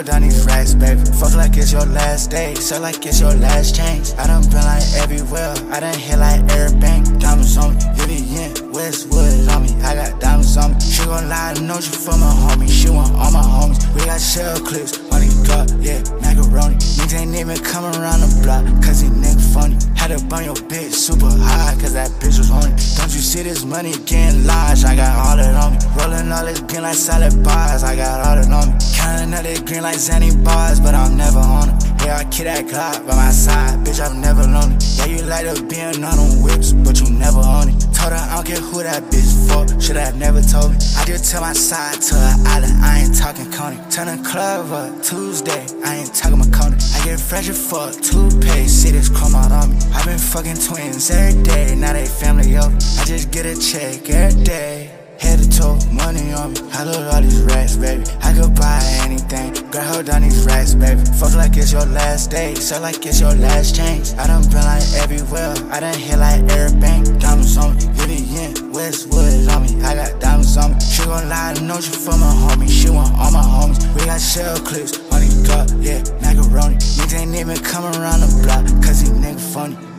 hold down these racks, baby. Fuck like it's your last day, sell like it's your last change. I done been like everywhere, I done hit like every bank. Diamonds on me, Vivian, Westwood on me. I got diamonds on me. She gon' lie, I know you from a homie. She want all my homies. We got shell clips on these block, yeah, macaroni. Niggas ain't even come around the block, cause these niggas funny. Had to burn your bitch super high, cause that bitch was on it. Don't you see this money getting large? I got all that on me. Rolling all this green like salad bars, I got all that on me. Counting all this green like Zanny bars, but I'm never on it. Yeah, I keep that Glock by my side, bitch, I'm never lonely. Yeah, you like to being on them whips, but you never on it. Told her I don't care who that bitch for, should have never told me. I just tell my side to her island, I ain't talking Coney. Turn the club up Tuesday, I ain't talking McConey. I get fresh as fuck, toothpaste, see this chrome out on me. I been fucking twins every day, now they family over. I just get a check every day. Head to toe, money on me. I love all these racks, baby. I could buy anything. Girl, hold down these racks, baby. Fuck like it's your last day, sell like it's your last change. I done been like everywhere, I done hit like every bank. Diamonds on me, Vivian, Westwood on me. I got diamonds on me. She gon' lie, I know you from a homie. She want all my homies. We got shell clips on these block, yeah, macaroni. Niggas ain't even come around the block, cause these niggas funny.